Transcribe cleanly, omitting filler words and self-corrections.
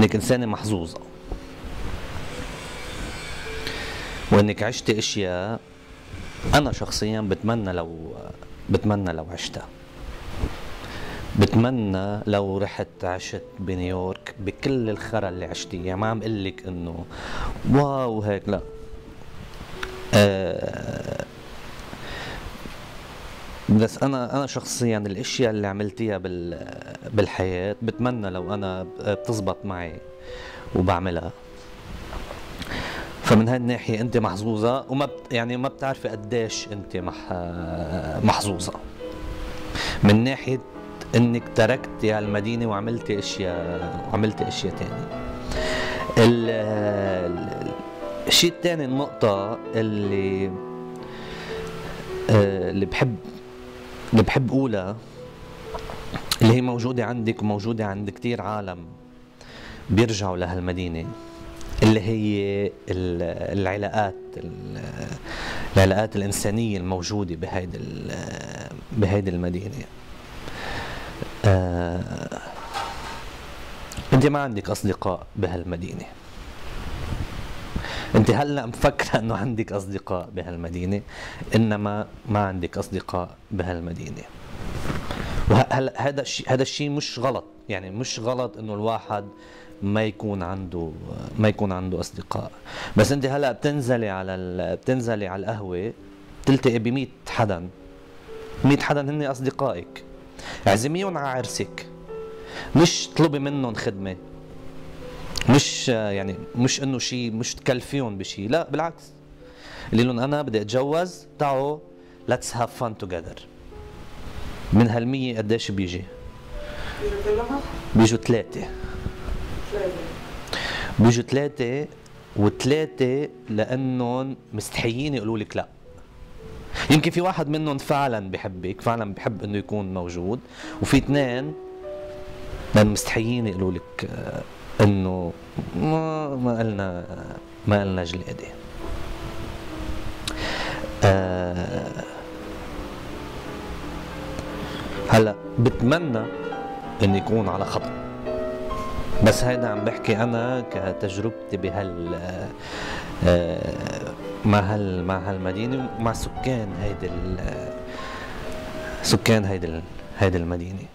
انك انسانة محظوظة، وانك عشت اشياء انا شخصيا بتمنى لو عشتها. بتمنى لو رحت عشت بنيويورك بكل الخرا اللي عشتيه، يعني ما عم قلك انه واو هيك، لا. بس انا شخصيا الاشياء اللي عملتيها بالحياة بتمنى لو انا بتزبط معي وبعملها. فمن هالناحية انت محظوظة، وما يعني ما بتعرفي قديش انت محظوظة من ناحية انك تركتي هالمدينة وعملتي اشياء تانية. الشيء الثاني، النقطة اللي بحب اقولها، اللي هي موجودة عندك وموجودة عند كتير عالم بيرجعوا لهالمدينة، اللي هي العلاقات الإنسانية الموجودة بهيدي المدينة. انت ما عندك اصدقاء بهالمدينة، انت هلا مفكرة انه عندك اصدقاء بهالمدينة، انما ما عندك اصدقاء بهالمدينة. وهذا الشيء مش غلط، يعني مش غلط انه الواحد ما يكون عنده اصدقاء. بس انت هلا بتنزلي على القهوة تلتقي ب 100 حدا، 100 حدا هن اصدقائك، اعزميهم على عرسك، مش طلبي منهم خدمة، مش انه شيء، مش تكلفيهم بشيء، لا بالعكس، قولي لهم انا بدي اتجوز، تعالوا let's have fun together. من هال100 قديش بيجي؟ بيجوا 3. بيجوا 3 و3 لانهم مستحيين يقولوا لك لا. يمكن في واحد منهم فعلا بحبك، فعلا بحب انه يكون موجود، وفي 2 لانهم مستحيين يقولوا لك انه ما قلنا جلادي. هلا بتمنى اني يكون على خط، بس هيدا عم بحكي انا كتجربتي مع هالمدينه ومع سكان هيدي المدينه.